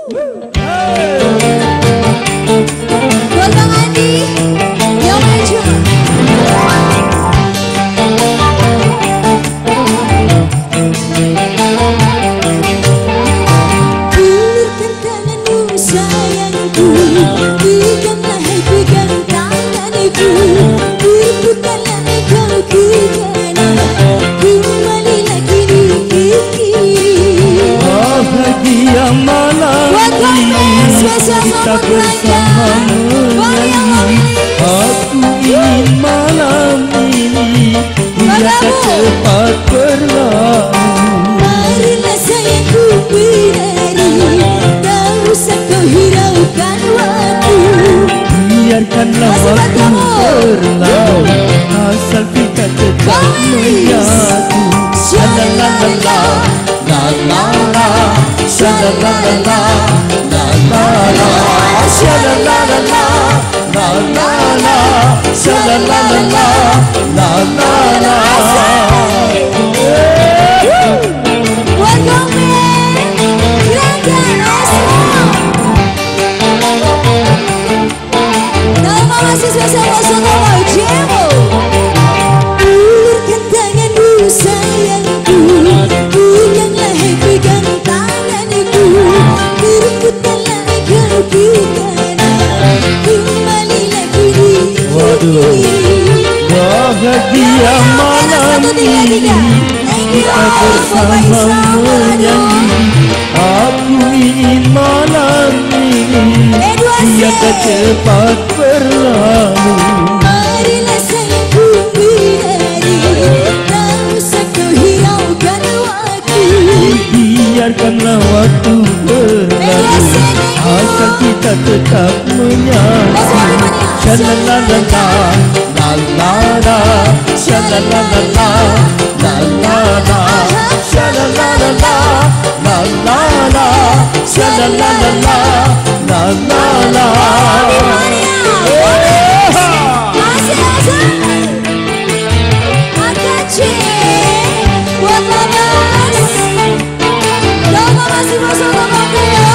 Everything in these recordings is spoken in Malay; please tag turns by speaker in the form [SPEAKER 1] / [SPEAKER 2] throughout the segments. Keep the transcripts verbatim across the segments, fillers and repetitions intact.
[SPEAKER 1] Buat Bang Andi yang maju. Ulurkan tanganmu sayangku, peganglah pegang tanganku, bukanlah engkau ke kanan, kembalilah kini ke kiri.
[SPEAKER 2] Bahagia malam ini kita bersama menyanyi. Aku ingin malam ini bila tak cepat berlalu.
[SPEAKER 1] Marilah sayangku berlari, tak usah kau hiraukan waktu.
[SPEAKER 2] Biarkanlah waktu berlalu, asal kita tetap menyatu. Sha-la-la-la-la, la-la-la, sha-la-la-la-la, la-la-la, sha-la-la-la-la, la-la-la, sha-la-la-la-la, la-la-la.
[SPEAKER 1] Buat Gomeng, gerakan Asma. Nama masih spesial Wasono Jemo. Ulurkan tanganmu sayangku, peganglah pegang tanganku, berebutkanlah engkau ke kanan, kembalilah kini ke kiri.
[SPEAKER 2] Bahagia malam ini kita bersama menyanyi. Aku ingin malam ini dia tak cepat berlalu.
[SPEAKER 1] Marilah sayangku berlari, tak usah kau hiraukan waktu.
[SPEAKER 2] Biarkanlah waktu berlalu, asal kita tetap menyatu. Sha-la-la-la-la, la-la-la, sha-la-la-la-la, la-la-la, sha-la-la-la-la, la-la-la, sha-la-la-la-la, la-la-la.
[SPEAKER 1] Masih Azam Akace buat Babas. Nama masih Wasono Papua.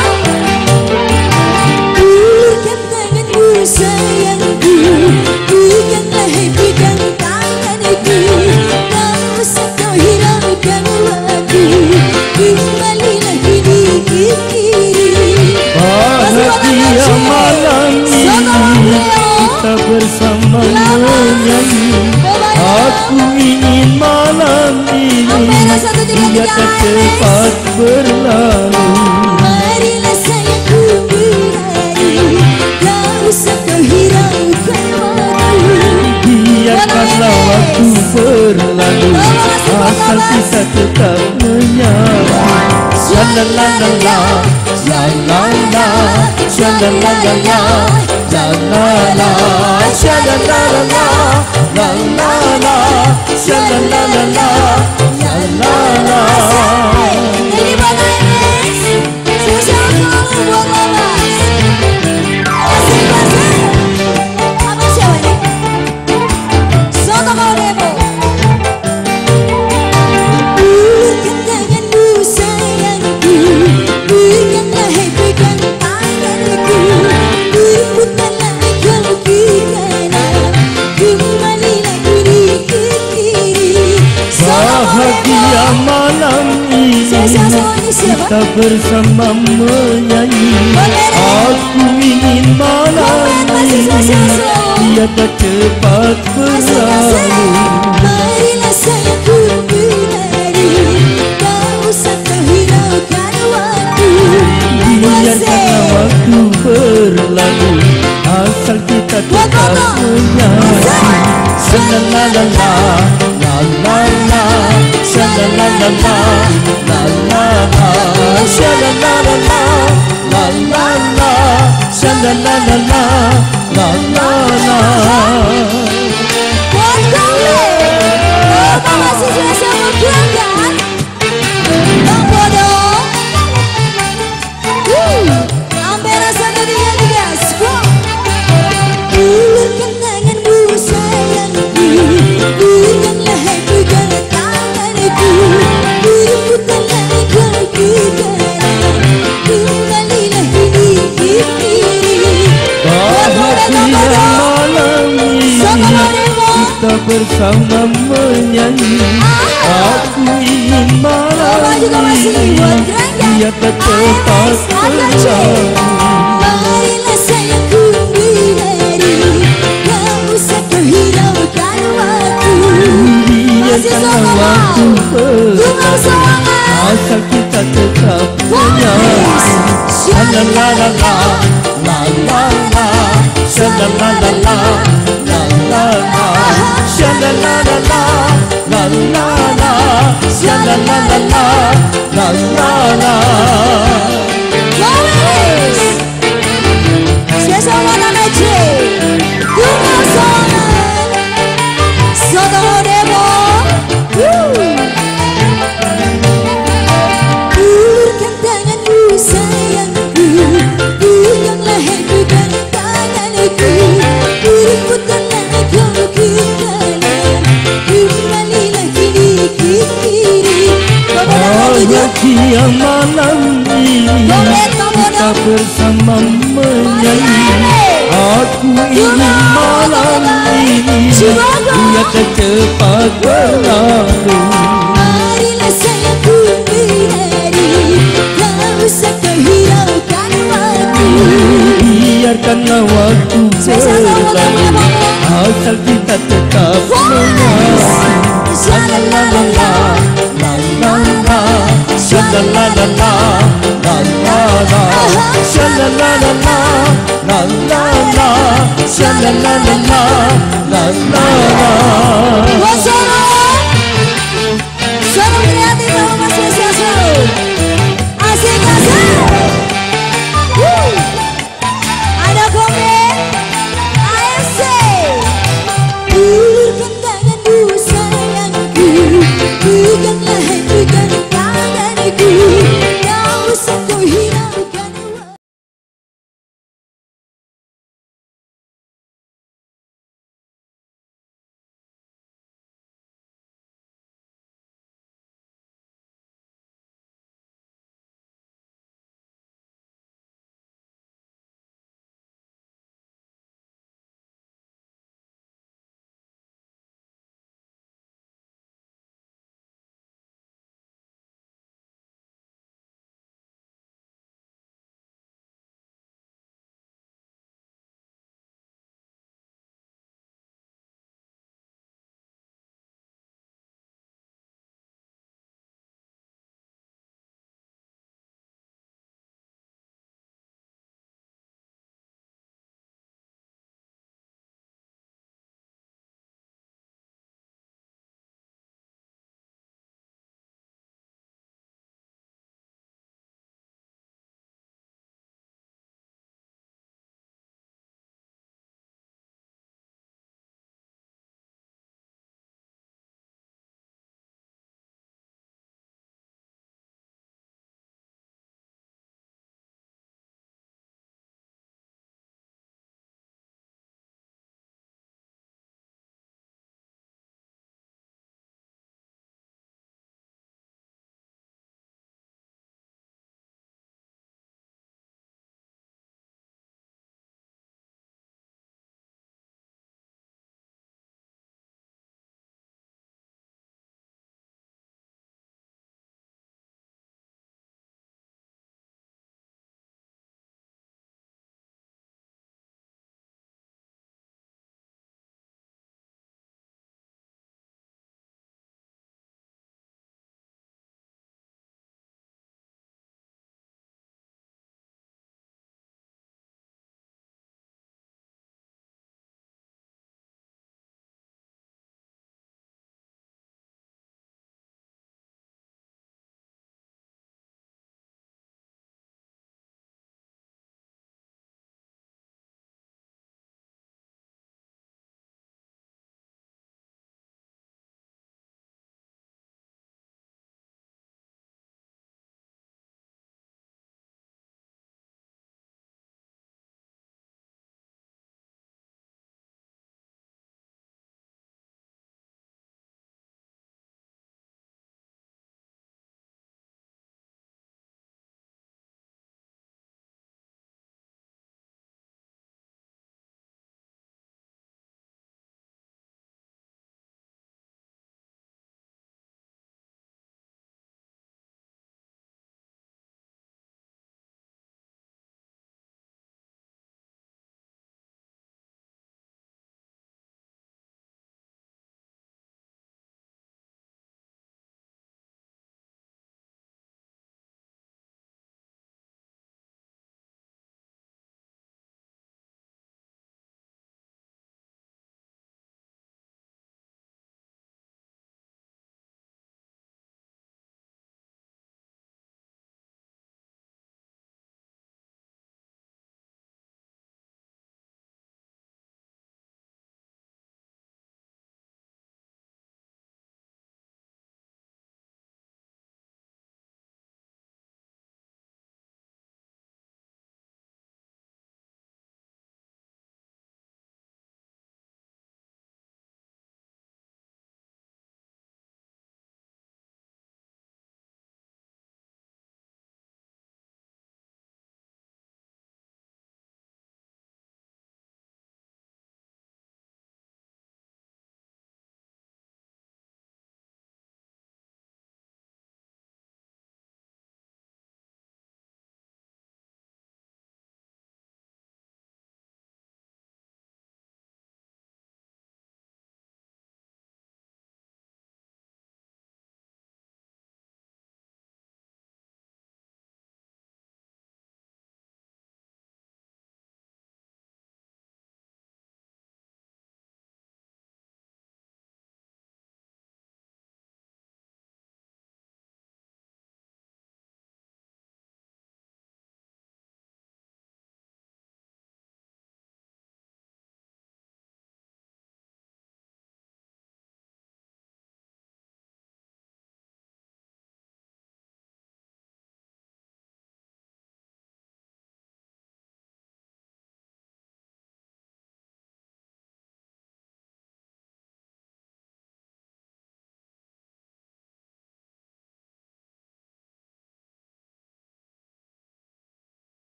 [SPEAKER 1] Ulurkan tanganmu sayangku, peganglah pegang tanganku, tak usah kau hiraukan waktu, kembalilah kini ke kiri.
[SPEAKER 2] Bahagia malam ini kita bersama menyanyi. Aku ingin malam ini dia tak cepat berlalu.
[SPEAKER 1] Marilah sayangku berlari, tak usah kau hiraukan waktu.
[SPEAKER 2] Biarkanlah waktu berlalu, asal kita tetap menyatu. Sha-la-la-la-la, la-la-la, sha-la-la-la-la, la-la-la, sha-la-la-la-la, la-la-la, sha-la-la-la-la, la-la-la.
[SPEAKER 1] Ini buat Alex, spesial selalu buat Babas. Asik-asik. Apa siapa ini? Soto Demo. Ulurkan tanganmu sayangku, peganglah pegang tanganku, berebutkanlah engkau ke kanan, kembalilah kini ke kiri.
[SPEAKER 2] Bahagia malam ini kita bersama menyanyi. Aku ingin malam ini dia tak cepat berlalu.
[SPEAKER 1] Marilah sayangku berlari, tak usah kau hiraukan waktu.
[SPEAKER 2] Biarkanlah waktu berlalu, asal kita tetap menyatu. Sha-la-la-la-la, la-la-la, sha-la-la-la-la, la-la-la, sha-la-la-la-la, la-la-la, sha-la-la-la-la, la-la-la.
[SPEAKER 1] Buat Gomeng, apa masih spesial bergelanggan? Bang Bodong, Ampera satu tiga tiga, sprong. Ulurkan tanganmu sayangku, peganglah pegang tanganku, berebutkanlah engkau ke kanan, kembalilah
[SPEAKER 2] bersama menyanyi. Aku ingin malam ini dia tetap selalu.
[SPEAKER 1] Marilah sayangku bidadari, tak usah kau hiraukan waktu.
[SPEAKER 2] Biarkan waktu berlalu, asal kita tetap menyanyi. La la la la la la la la, la la la la la la la la, la la la la la la la la, la la la la la la la.
[SPEAKER 1] Spesial mana mece, bunga songan, soto demo. Ulurkan tanganmu sayangku, genggamlah hidupkan tanganku, berputarlah kau ke kanan, kembalilah kini ke kiri.
[SPEAKER 2] Bahagia malam ini kita bersama menyanyi. Aku ingin malam ini dia cepat berlalu.
[SPEAKER 1] Marilah sayangku bidadari, tak usah kau hiraukan waktu.
[SPEAKER 2] Biarkanlah waktu berlalu, asal kita tetap menyanyi. La la la la la la la la, la la la la la la la la, la la la la la la la la, la la la la la la la.
[SPEAKER 1] Sono, sono